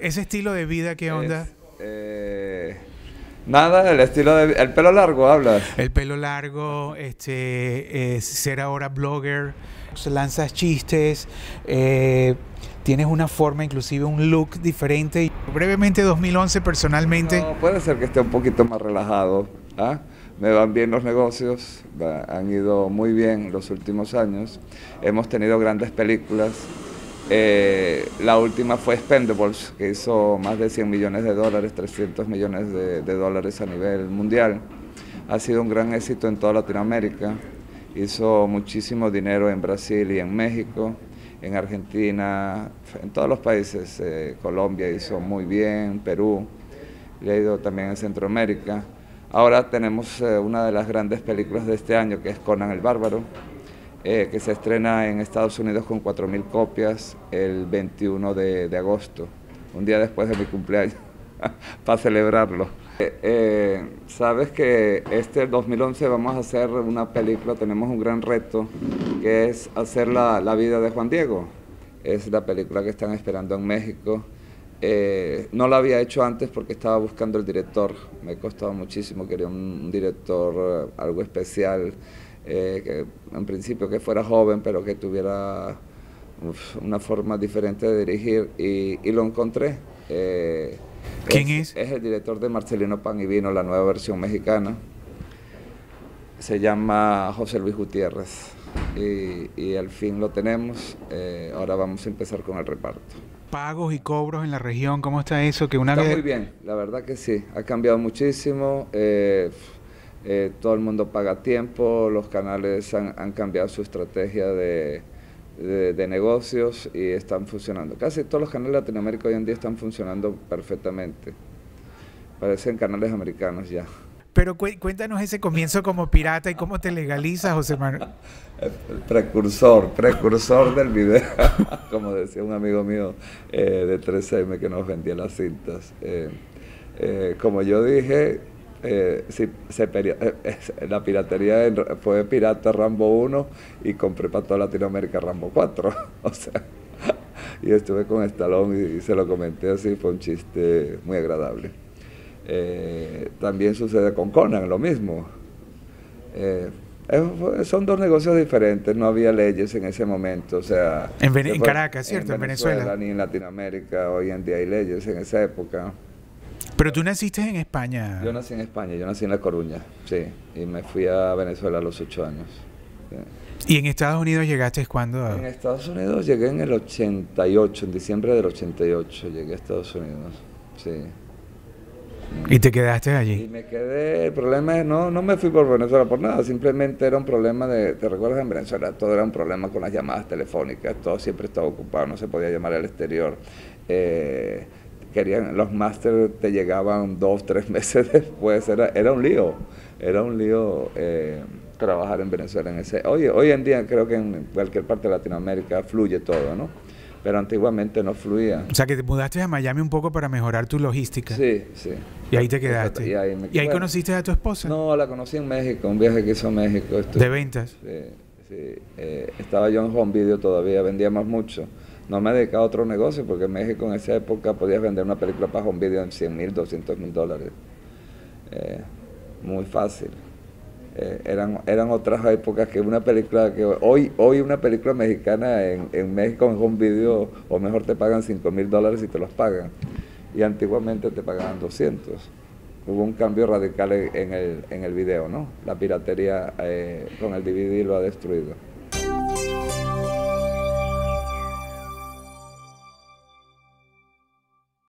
¿Ese estilo de vida qué onda? Nada, el estilo de... El pelo largo, hablas. El pelo largo, ser ahora blogger, lanzas chistes, tienes una forma, inclusive un look diferente. Brevemente, 2011 personalmente. No, puede ser que esté un poquito más relajado. ¿Ah? Me van bien los negocios, han ido muy bien los últimos años. Hemos tenido grandes películas. La última fue Expendables, que hizo más de 100 millones de dólares, 300 millones de dólares a nivel mundial. Ha sido un gran éxito en toda Latinoamérica. Hizo muchísimo dinero en Brasil y en México, en Argentina, en todos los países. Colombia hizo muy bien, Perú, le ha ido también en Centroamérica. Ahora tenemos una de las grandes películas de este año, que es Conan el Bárbaro, que se estrena en Estados Unidos con 4.000 copias el 21 de agosto, un día después de mi cumpleaños, para celebrarlo. Sabes que este 2011 vamos a hacer una película, tenemos un gran reto, que es hacer la vida de Juan Diego. Es la película que están esperando en México. No la había hecho antes porque estaba buscando el director, me costaba muchísimo, quería un director algo especial, que en principio que fuera joven, pero que tuviera una forma diferente de dirigir, y lo encontré. ¿Quién es? Es el director de Marcelino Pan y Vino, la nueva versión mexicana. Se llama José Luis Gutiérrez y al fin lo tenemos. Ahora vamos a empezar con el reparto. Pagos y cobros en la región, ¿cómo está eso? Que una Está vez... muy bien, la verdad que sí, ha cambiado muchísimo. Todo el mundo paga a tiempo, los canales han cambiado su estrategia de negocios y están funcionando. Casi todos los canales de Latinoamérica hoy en día están funcionando perfectamente. Parecen canales americanos ya. Pero cuéntanos ese comienzo como pirata y cómo te legalizas, José Manuel. Precursor del video, como decía un amigo mío de 3M que nos vendía las cintas. Como yo dije, la piratería fue pirata Rambo 1 y compré para toda Latinoamérica Rambo 4. O sea, y estuve con Stallone y se lo comenté así, fue un chiste muy agradable. También sucede con Conan, lo mismo. Son dos negocios diferentes, no había leyes en ese momento, o sea... En Caracas, ¿cierto? En Venezuela. Ni en Latinoamérica, hoy en día hay leyes en esa época. Pero tú naciste en España. Yo nací en España, yo nací en La Coruña, sí, y me fui a Venezuela a los 8 años. Sí. ¿Y en Estados Unidos llegaste cuándo? En Estados Unidos llegué en el 88, en diciembre del 88 llegué a Estados Unidos, sí. ¿Y te quedaste allí? Y me quedé, el problema es, no me fui por Venezuela por nada, simplemente era un problema de, ¿te recuerdas en Venezuela? Todo era un problema con las llamadas telefónicas, todo siempre estaba ocupado, no se podía llamar al exterior. Los máster te llegaban 2, 3 meses después, era un lío trabajar en Venezuela en ese. Hoy en día creo que en cualquier parte de Latinoamérica fluye todo, ¿no? Pero antiguamente no fluía. O sea, que te mudaste a Miami un poco para mejorar tu logística. Sí, sí. Y ahí te quedaste. ¿Y ahí conociste a tu esposa? No, la conocí en México, un viaje que hizo a México. ¿De ventas? Sí, sí. Estaba yo en Home Video todavía, vendíamos mucho. No me dedicaba a otro negocio porque en México en esa época podías vender una película para Home Video en $100,000, $200,000. Muy fácil. Eran otras épocas que una película que hoy una película mexicana en México en Home Video, o mejor te pagan $5,000 y te los pagan, y antiguamente te pagaban 200. Hubo un cambio radical en el video, ¿no? La piratería con el DVD lo ha destruido.